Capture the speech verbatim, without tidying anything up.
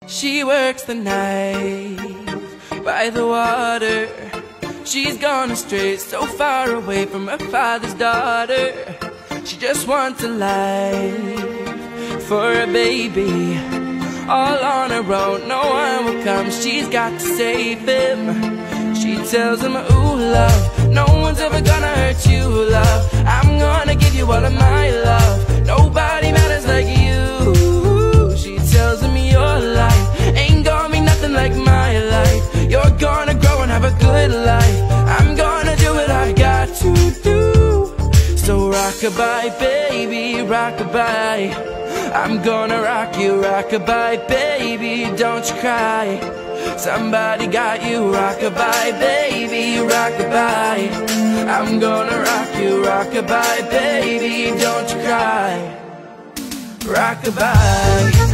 She works the night by the water. She's gone astray, so far away from her father's daughter. She just wants a life for a baby, all on her own, no one will come. She's got to save him. She tells him, ooh love, no one's ever gonna hurt you, love. I'm gonna give you all of my love. Nobody matters like you. She tells him, your life ain't gonna be nothing like my life. You're gonna grow and have a good life. I'm gonna do what I got to do. So rock-a-bye, baby, rock-a-bye. I'm gonna rock you, rock-a-bye, baby, don't you cry. Somebody got you, rock-a-bye, baby, rock-a-bye. I'm gonna rock you, rock-a-bye, baby, don't you cry. Rock-a-bye.